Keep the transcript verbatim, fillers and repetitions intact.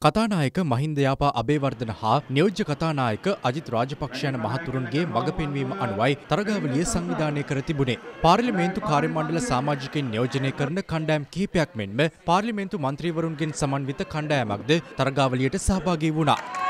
කතානායක මහින්ද යාපා අබේවර්ධන හා නියෝජ්‍ය කතානායක අජිත් රාජපක්ෂ යන මහතුරුන්ගේ මඟ පෙන්වීම අනුවයි තරගාවලිය සංවිධානය කර තිබුණේ. පාර්ලිමේන්තු කාර්ය මණ්ඩල සමාජිකයින් නියෝජනය කරන කණ්ඩායම් කිහිපයක් මෙන්ම පාර්ලිමේන්තු මන්ත්‍රීවරුන්ගෙන් සමන්විත කණ්ඩායමක්ද තරගාවලියට සහභාගී වුණා.